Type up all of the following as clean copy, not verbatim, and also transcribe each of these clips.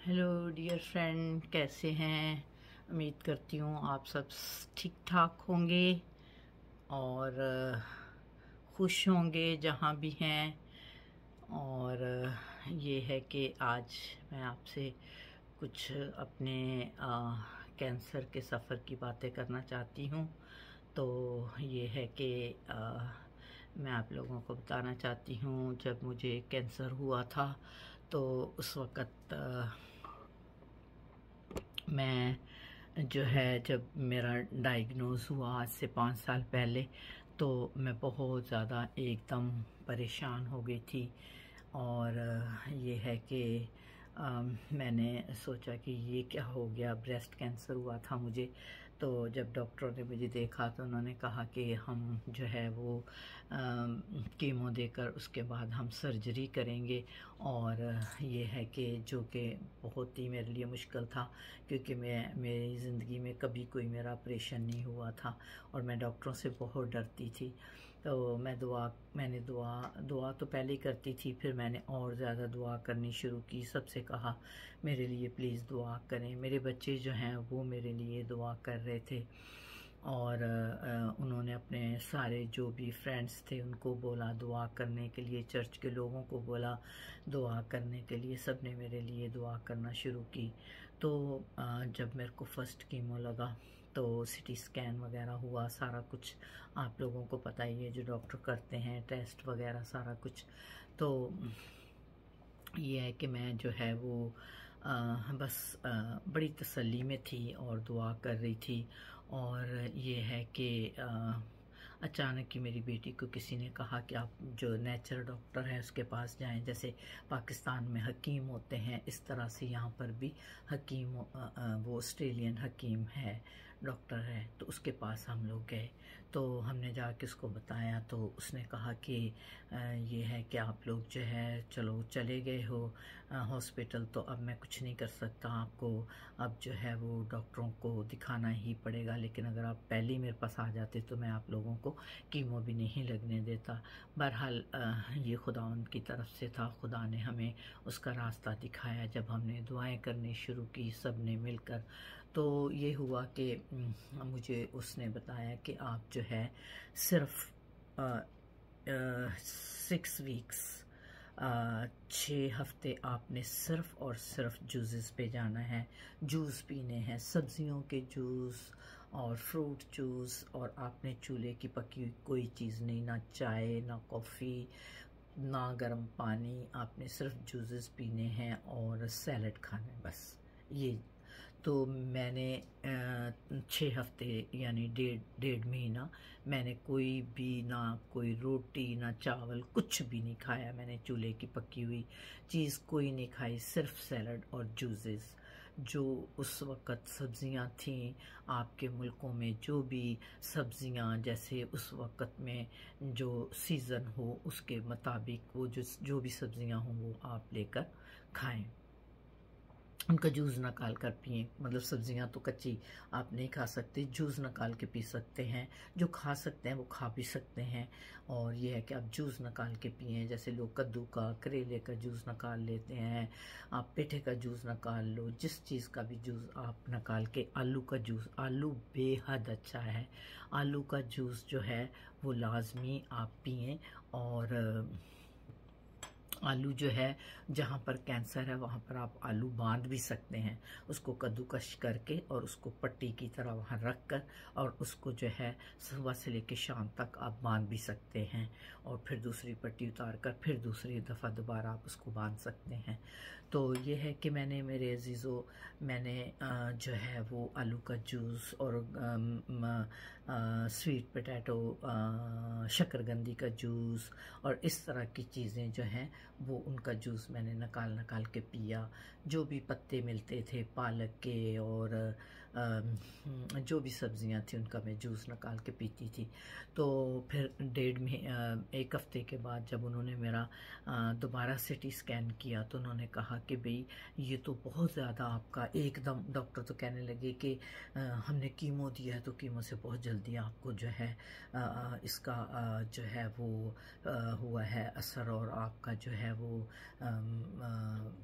Hello dear friend, कैसे हैं। उम्मीद करती हूँ आप सब ठीक ठाक होंगे और खुश होंगे जहाँ भी हैं। और ये है कि आज मैं आपसे कुछ अपने कैंसर के सफ़र की बातें करना चाहती हूँ। तो ये है कि मैं आप लोगों को बताना चाहती हूँ, जब मुझे कैंसर हुआ था तो उस वक़्त मैं जो है, जब मेरा डायग्नोज़ हुआ आज से 5 साल पहले, तो मैं बहुत ज़्यादा एकदम परेशान हो गई थी। और ये है कि मैंने सोचा कि ये क्या हो गया, ब्रेस्ट कैंसर हुआ था मुझे। तो जब डॉक्टरों ने मुझे देखा तो उन्होंने कहा कि हम जो है वो कीमो देकर उसके बाद हम सर्जरी करेंगे। और ये है कि जो कि बहुत ही मेरे लिए मुश्किल था, क्योंकि मेरी ज़िंदगी में कभी कोई मेरा ऑपरेशन नहीं हुआ था और मैं डॉक्टरों से बहुत डरती थी। तो मैंने दुआ तो पहले ही करती थी, फिर मैंने और ज़्यादा दुआ करनी शुरू की। सबसे कहा मेरे लिए प्लीज़ दुआ करें। मेरे बच्चे जो हैं वो मेरे लिए दुआ कर रहे थे। और उन्होंने अपने सारे जो भी फ्रेंड्स थे उनको बोला दुआ करने के लिए, चर्च के लोगों को बोला दुआ करने के लिए। सब ने मेरे लिए दुआ करना शुरू की। तो जब मेरे को फर्स्ट कीमो लगा तो सिटी स्कैन वगैरह हुआ, सारा कुछ आप लोगों को पता ही है जो डॉक्टर करते हैं, टेस्ट वगैरह सारा कुछ। तो ये है कि मैं जो है वो बस बड़ी तसल्ली में थी और दुआ कर रही थी। और ये है कि अचानक ही मेरी बेटी को किसी ने कहा कि आप जो नेचर डॉक्टर है उसके पास जाएं। जैसे पाकिस्तान में हकीम होते हैं, इस तरह से यहाँ पर भी हकीम वो ऑस्ट्रेलियन हकीम है, डॉक्टर है, तो उसके पास हम लोग गए। तो हमने जाके उसको बताया तो उसने कहा कि ये है कि आप लोग जो है चलो चले गए हो हॉस्पिटल, तो अब मैं कुछ नहीं कर सकता आपको। अब जो है वो डॉक्टरों को दिखाना ही पड़ेगा, लेकिन अगर आप पहले ही मेरे पास आ जाते तो मैं आप लोगों को कीमो भी नहीं लगने देता। बहरहाल ये खुदावंद की तरफ से था, खुदा ने हमें उसका रास्ता दिखाया जब हमने दुआएं करनी शुरू की सब ने मिलकर। तो ये हुआ कि मुझे उसने बताया कि आप जो है सिर्फ 6 वीक्स 6 हफ्ते आपने सिर्फ और सिर्फ जूसेस पे जाना है, जूस पीने हैं, सब्जियों के जूस और फ्रूट जूस। और आपने चूल्हे की पकी हुई कोई चीज़ नहीं, ना चाय ना कॉफ़ी ना गर्म पानी, आपने सिर्फ जूसेस पीने हैं और सैलड खाना है, बस ये। तो मैंने 6 हफ्ते यानी डेढ़ महीना मैंने कोई भी, ना कोई रोटी ना चावल, कुछ भी नहीं खाया। मैंने चूल्हे की पकी हुई चीज़ कोई नहीं खाई, सिर्फ सैलड और जूसेस। जो उस वक़्त सब्ज़ियां थीं आपके मुल्कों में, जो भी सब्ज़ियां जैसे उस वक़्त में जो सीज़न हो उसके मुताबिक वो जो भी सब्ज़ियां हों वो आप लेकर खाएं। उनका जूस निकाल कर पिए। मतलब सब्जियां तो कच्ची आप नहीं खा सकते, जूस निकाल के पी सकते हैं। जो खा सकते हैं वो खा भी सकते हैं। और ये है कि आप जूस निकाल के पिए। जैसे लोग कद्दू का, करेले का जूस निकाल लेते हैं, आप पेठे का जूस निकाल लो, जिस चीज़ का भी जूस आप निकाल के। आलू का जूस, आलू बेहद अच्छा है, आलू का जूस जो है वो लाजमी आप पिए। और आलू जो है, जहाँ पर कैंसर है वहाँ पर आप आलू बांध भी सकते हैं, उसको कद्दूकश करके और उसको पट्टी की तरह वहाँ रख कर, और उसको जो है सुबह से लेकर शाम तक आप बांध भी सकते हैं। और फिर दूसरी पट्टी उतार कर फिर दूसरी दफ़ा दोबारा आप उसको बांध सकते हैं। तो ये है कि मैंने, मेरे अजीज़ों, मैंने जो है वो आलू का जूस और स्वीट पोटैटो, शकरकंदी का जूस और इस तरह की चीज़ें जो हैं वो उनका जूस मैंने निकाल के पिया। जो भी पत्ते मिलते थे पालक के और जो भी सब्जियां थी उनका मैं जूस निकाल के पीती थी। तो फिर 1 हफ्ते के बाद जब उन्होंने मेरा दोबारा सिटी स्कैन किया तो उन्होंने कहा कि भाई ये तो बहुत ज़्यादा आपका, एकदम डॉक्टर तो कहने लगे कि हमने कीमो दिया है तो कीमो से बहुत जल्दी आपको जो है इसका जो है वो हुआ है असर, और आपका जो है वो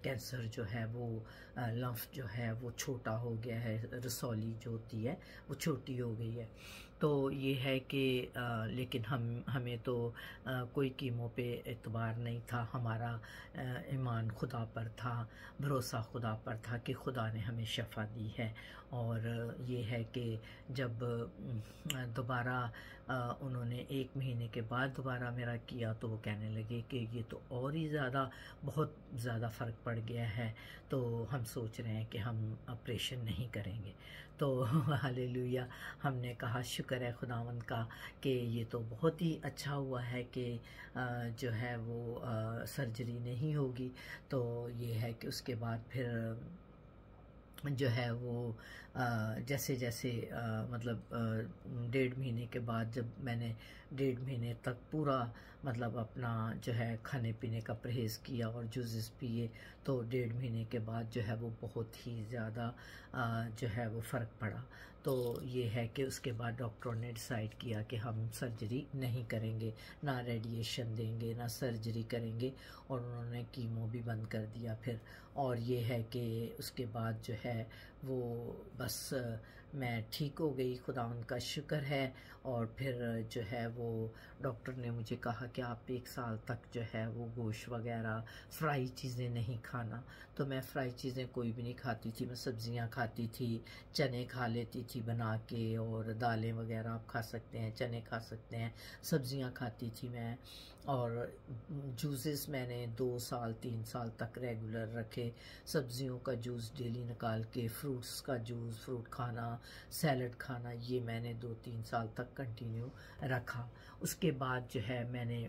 कैंसर जो है वो लम्फ जो है वो छोटा हो गया है, रसौली जो होती है वो छोटी हो गई है। तो ये है कि लेकिन हमें तो कोई कीमो पे एतबार नहीं था, हमारा ईमान खुदा पर था, भरोसा खुदा पर था कि खुदा ने हमें शफ़ा दी है। और ये है कि जब दोबारा उन्होंने 1 महीने के बाद दोबारा मेरा किया तो वो कहने लगे कि ये तो और ही ज़्यादा, बहुत ज़्यादा फ़र्क पड़ गया है, तो हम सोच रहे हैं कि हम ऑपरेशन नहीं करेंगे। तो हालेलुया, हमने कहा शुक्र है खुदावंद का कि ये तो बहुत ही अच्छा हुआ है कि जो है वो सर्जरी नहीं होगी। तो ये है कि उसके बाद फिर जो है वो जैसे जैसे मतलब 1.5 महीने के बाद जब मैंने 1.5 महीने तक पूरा मतलब अपना जो है खाने पीने का परहेज़ किया और जूसेस पिए, तो 1.5 महीने के बाद जो है वो बहुत ही ज़्यादा जो है वो फ़र्क पड़ा। तो ये है कि उसके बाद डॉक्टरों ने डिसाइड किया कि हम सर्जरी नहीं करेंगे, ना रेडिएशन देंगे ना सर्जरी करेंगे, और उन्होंने कीमो भी बंद कर दिया फिर। और ये है कि उसके बाद जो है वो बस मैं ठीक हो गई, खुदावंद का शुक्र है। और फिर जो है वो डॉक्टर ने मुझे कहा कि आप 1 साल तक जो है वो गोश्त वगैरह फ्राई चीज़ें नहीं खाना। तो मैं फ्राई चीज़ें कोई भी नहीं खाती थी, मैं सब्ज़ियां खाती थी, चने खा लेती थी बना के, और दालें वगैरह आप खा सकते हैं, चने खा सकते हैं, सब्ज़ियां खाती थी मैं। और जूसेस मैंने 2 साल 3 साल तक रेगुलर रखे, सब्ज़ियों का जूस डेली निकाल के, फ्रूट्स का जूस, फ्रूट खाना, सैलड खाना, ये मैंने 2-3 साल तक कंटिन्यू रखा। उसके बाद जो है मैंने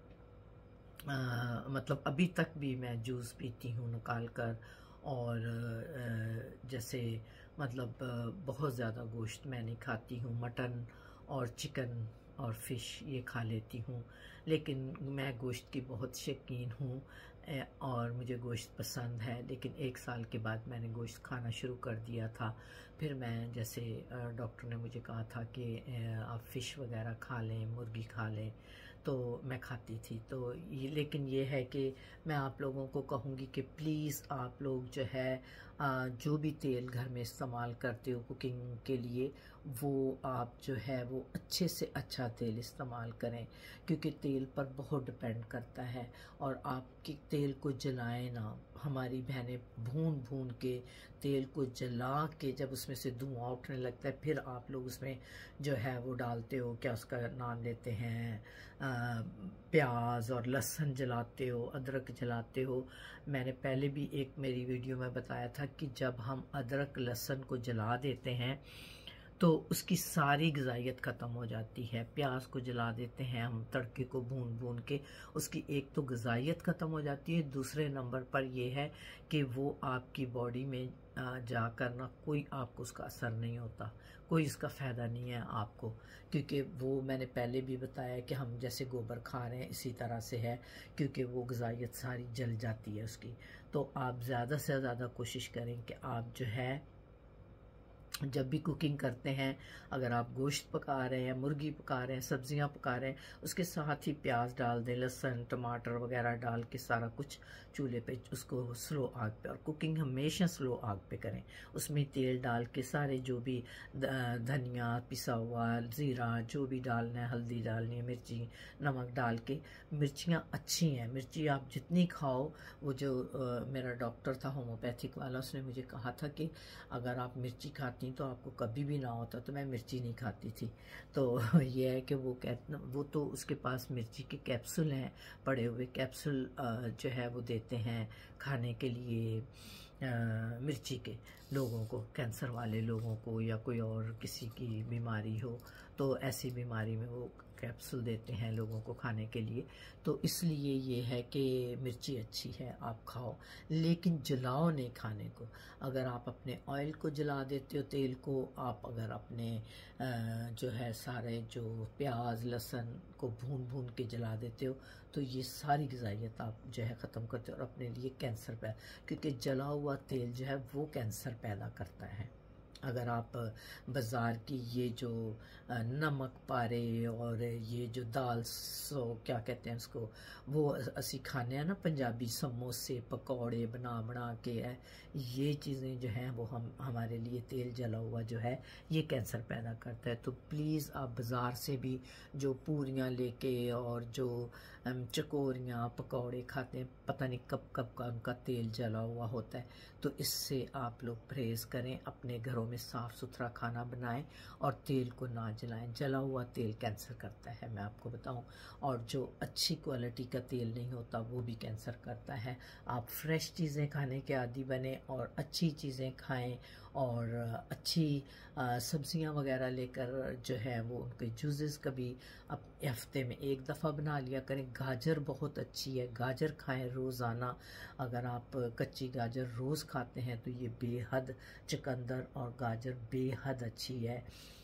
मतलब अभी तक भी मैं जूस पीती हूँ निकाल कर। और जैसे मतलब बहुत ज़्यादा गोश्त मैं नहीं खाती हूँ, मटन और चिकन और फ़िश ये खा लेती हूँ, लेकिन मैं गोश्त की बहुत शौकीन हूँ और मुझे गोश्त पसंद है। लेकिन 1 साल के बाद मैंने गोश्त खाना शुरू कर दिया था। फिर मैं जैसे डॉक्टर ने मुझे कहा था कि आप फ़िश वगैरह खा लें, मुर्गी खा लें, तो मैं खाती थी। तो ये, लेकिन ये है कि मैं आप लोगों को कहूँगी कि प्लीज़ आप लोग जो है जो भी तेल घर में इस्तेमाल करते हो कुकिंग के लिए, वो आप जो है वो अच्छे से अच्छा तेल इस्तेमाल करें, क्योंकि तेल पर बहुत डिपेंड करता है। और आपके तेल को जलाएं ना, हमारी बहनें भून भून के तेल को जला के जब उसमें से धुआं उठने लगता है, फिर आप लोग उसमें जो है वो डालते हो, क्या उसका नाम लेते हैं, प्याज और लहसुन जलाते हो, अदरक जलाते हो। मैंने पहले भी एक मेरी वीडियो में बताया था कि जब हम अदरक लहसुन को जला देते हैं तो उसकी सारी ग़िज़ाइयत ख़त्म हो जाती है। प्याज को जला देते हैं हम तड़के को भून भून के, उसकी एक तो ग़िज़ाइयत ख़त्म हो जाती है, दूसरे नंबर पर यह है कि वो आपकी बॉडी में जाकर ना कोई आपको उसका असर नहीं होता, कोई इसका फ़ायदा नहीं है आपको। क्योंकि वो मैंने पहले भी बताया कि हम जैसे गोबर खा रहे हैं इसी तरह से है, क्योंकि वो ग़िज़ाइयत सारी जल जाती है उसकी। तो आप ज़्यादा से ज़्यादा कोशिश करें कि आप जो है जब भी कुकिंग करते हैं, अगर आप गोश्त पका रहे हैं, मुर्गी पका रहे हैं, सब्जियां पका रहे हैं, उसके साथ ही प्याज डाल दें, लहसुन टमाटर वगैरह डाल के सारा कुछ चूल्हे पे उसको स्लो आग पे, और कुकिंग हमेशा स्लो आग पे करें। उसमें तेल डाल के सारे जो भी धनिया पिसा हुआ, ज़ीरा जो भी डालना है, हल्दी डालनी है, मिर्ची नमक डाल के, मिर्चियाँ अच्छी हैं, मिर्ची आप जितनी खाओ। वो जो मेरा डॉक्टर था होम्योपैथिक वाला, उसने मुझे कहा था कि अगर आप मिर्ची खाती तो आपको कभी भी ना होता, तो मैं मिर्ची नहीं खाती थी। तो ये है कि वो तो उसके पास मिर्ची के कैप्सूल हैं पड़े हुए, कैप्सूल जो है वो देते हैं खाने के लिए मिर्ची के लोगों को, कैंसर वाले लोगों को या कोई और किसी की बीमारी हो, तो ऐसी बीमारी में वो कैप्सूल देते हैं लोगों को खाने के लिए। तो इसलिए ये है कि मिर्ची अच्छी है, आप खाओ, लेकिन जलाओ नहीं खाने को। अगर आप अपने ऑयल को जला देते हो, तेल को, आप अगर अपने जो है सारे जो प्याज लहसुन को भून भून के जला देते हो, तो ये सारी ग़िज़ाइयत आप जो है ख़त्म करते हो और अपने लिए कैंसर पैदा, क्योंकि जला हुआ तेल जो है वो कैंसर पैदा करता है। अगर आप बाज़ार की ये जो नमक पारे और ये जो दाल सो क्या कहते हैं उसको, वो असी खाने हैं ना पंजाबी, समोसे पकौड़े बना के है, ये चीज़ें जो हैं वो हमारे लिए तेल जला हुआ जो है ये कैंसर पैदा करता है। तो प्लीज़ आप बाज़ार से भी जो पूरियाँ लेके और जो चकोरियाँ पकौड़े खाते हैं, पता नहीं कब कब का उनका तेल जला हुआ होता है, तो इससे आप लोग परहेज़ करें, अपने घरों में साफ़ सुथरा खाना बनाएं और तेल को ना जलाएं। जला हुआ तेल कैंसर करता है, मैं आपको बताऊं। और जो अच्छी क्वालिटी का तेल नहीं होता वो भी कैंसर करता है। आप फ्रेश चीज़ें खाने के आदी बने और अच्छी चीज़ें खाएं और अच्छी सब्जियां वगैरह लेकर जो है वो उनके जूसेस कभी अब हफ्ते में एक दफ़ा बना लिया करें। गाजर बहुत अच्छी है, गाजर खाएं रोज़ाना। अगर आप कच्ची गाजर रोज़ खाते हैं तो ये बेहद, चुकंदर और गाजर बेहद अच्छी है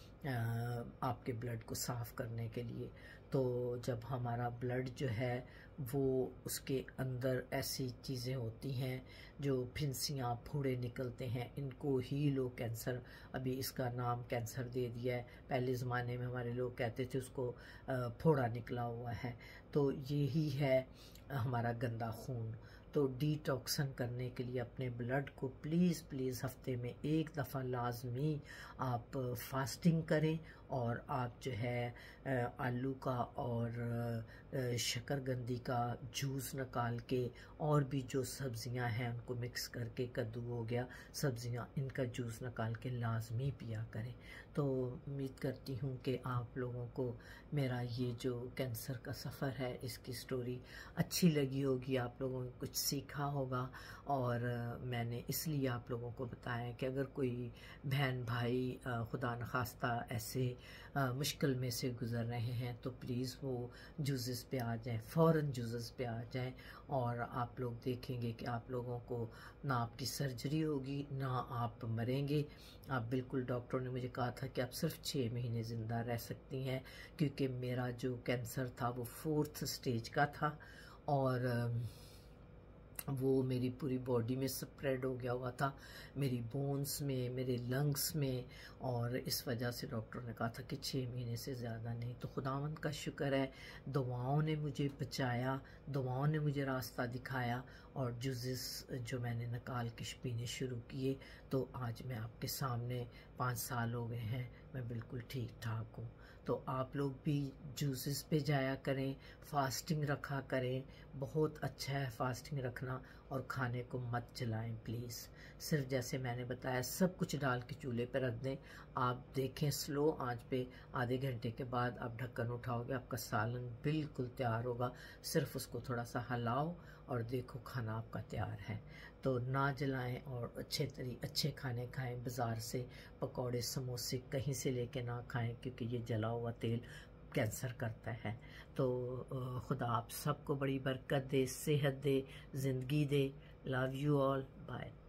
आपके ब्लड को साफ़ करने के लिए। तो जब हमारा ब्लड जो है वो उसके अंदर ऐसी चीज़ें होती हैं जो फिंसियाँ फोड़े निकलते हैं, इनको ही लोग कैंसर, अभी इसका नाम कैंसर दे दिया है। पहले ज़माने में हमारे लोग कहते थे उसको फोड़ा निकला हुआ है। तो यही है हमारा गंदा खून। तो डिटॉक्सन करने के लिए अपने ब्लड को प्लीज़ प्लीज़ हफ्ते में एक दफ़ा लाजमी आप फास्टिंग करें और आप जो है आलू का और शकरकंदी का जूस निकाल के और भी जो सब्ज़ियां हैं उनको मिक्स करके, कद्दू हो गया, सब्ज़ियां, इनका जूस निकाल के लाजमी पिया करें। तो उम्मीद करती हूँ कि आप लोगों को मेरा ये जो कैंसर का सफ़र है इसकी स्टोरी अच्छी लगी होगी, आप लोगों ने कुछ सीखा होगा। और मैंने इसलिए आप लोगों को बताया कि अगर कोई बहन भाई खुदा न खास्ता ऐसे मुश्किल में से गुज़र रहे हैं तो प्लीज़ वो जूसेस पे आ जाएं, फ़ौरन जूसेस पे आ जाएं और आप लोग देखेंगे कि आप लोगों को ना आपकी सर्जरी होगी ना आप मरेंगे। आप बिल्कुल, डॉक्टर ने मुझे कहा था कि आप सिर्फ 6 महीने ज़िंदा रह सकती हैं, क्योंकि मेरा जो कैंसर था वो 4th स्टेज का था और वो मेरी पूरी बॉडी में स्प्रेड हो गया हुआ था, मेरी बोन्स में, मेरे लंग्स में, और इस वजह से डॉक्टर ने कहा था कि 6 महीने से ज़्यादा नहीं। तो खुदावंद का शुक्र है, दुआओं ने मुझे बचाया, दुआओं ने मुझे रास्ता दिखाया और जूसेस जो मैंने निकाल के पीने शुरू किए, तो आज मैं आपके सामने 5 साल हो गए हैं, मैं बिल्कुल ठीक ठाक हूँ। तो आप लोग भी जूसेस पे जाया करें, फास्टिंग रखा करें, बहुत अच्छा है फास्टिंग रखना, और खाने को मत जलाएं प्लीज़। सिर्फ जैसे मैंने बताया सब कुछ डाल के चूल्हे पर रख दें, आप देखें स्लो आंच पे, आधे घंटे के बाद आप ढक्कन उठाओगे, आपका सालन बिल्कुल तैयार होगा। सिर्फ उसको थोड़ा सा हिलाओ और देखो खाना आपका तैयार है। तो ना जलाएं और अच्छे खाने खाएं, बाज़ार से पकौड़े समोसे कहीं से लेके ना खाएं, क्योंकि ये जला हुआ तेल कैंसर करता है। तो खुदा आप सबको बड़ी बरकत दे, सेहत दे, ज़िंदगी दे। Love you all, bye.